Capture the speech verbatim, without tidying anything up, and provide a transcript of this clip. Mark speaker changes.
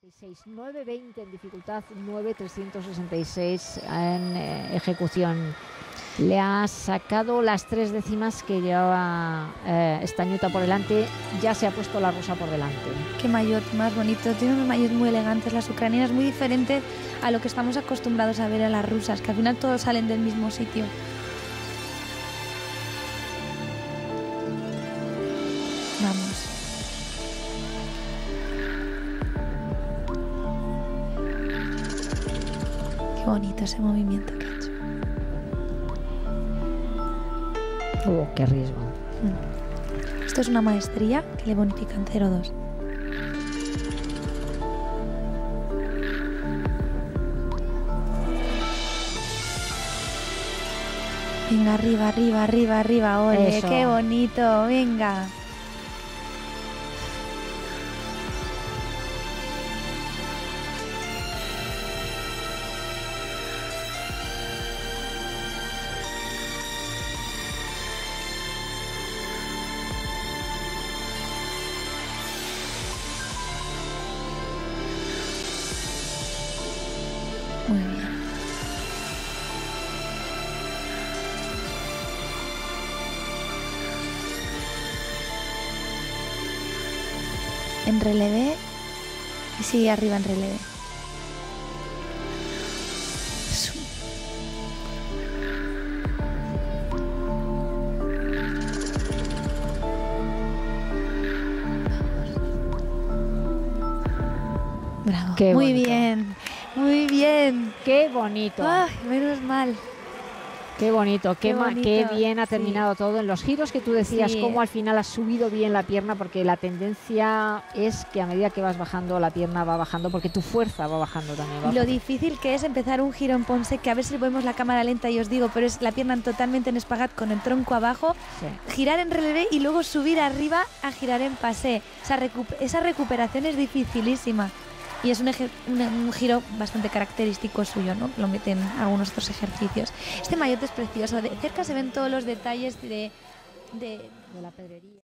Speaker 1: seis, nueve veinte en dificultad, nueve trescientos sesenta y seis en eh, ejecución. Le ha sacado las tres décimas que llevaba eh, Stañuta por delante. Ya se ha puesto la rusa por delante.
Speaker 2: Qué maillot más bonito. Tiene unos maillots muy elegantes las ucranianas, muy diferentes a lo que estamos acostumbrados a ver a las rusas, que al final todos salen del mismo sitio. Vamos. Qué bonito ese movimiento que ha hecho.
Speaker 1: Oh, qué riesgo.
Speaker 2: Mm. Esto es una maestría que le bonifican cero coma dos. Venga, arriba, arriba, arriba, arriba, ole,
Speaker 1: Eso.
Speaker 2: qué bonito, venga. Muy bien. En relevé y sigue arriba en relevé. Bravo.
Speaker 1: Qué
Speaker 2: Muy
Speaker 1: bonito.
Speaker 2: bien, muy bien.
Speaker 1: Qué bonito.
Speaker 2: Ay, menos mal.
Speaker 1: Qué bonito, qué,
Speaker 2: Qué
Speaker 1: ma-
Speaker 2: bonito,
Speaker 1: qué bien ha
Speaker 2: sí.
Speaker 1: terminado todo. En los giros que tú decías,
Speaker 2: Sí.
Speaker 1: cómo al final has subido bien la pierna, porque la tendencia es que a medida que vas bajando, la pierna va bajando, porque tu fuerza va bajando también. va
Speaker 2: Y lo
Speaker 1: bajando.
Speaker 2: difícil que es empezar un giro en Ponce, que a ver si ponemos la cámara lenta y os digo, pero es la pierna totalmente en espagat con el tronco abajo,
Speaker 1: Sí.
Speaker 2: girar en relevé y luego subir arriba a girar en pasé. O sea, recu- esa recuperación es dificilísima. Y es un, eje- un, un giro bastante característico suyo, ¿no? Lo meten en algunos otros ejercicios. Este maillot es precioso. De cerca se ven todos los detalles de, de,
Speaker 1: De la pedrería.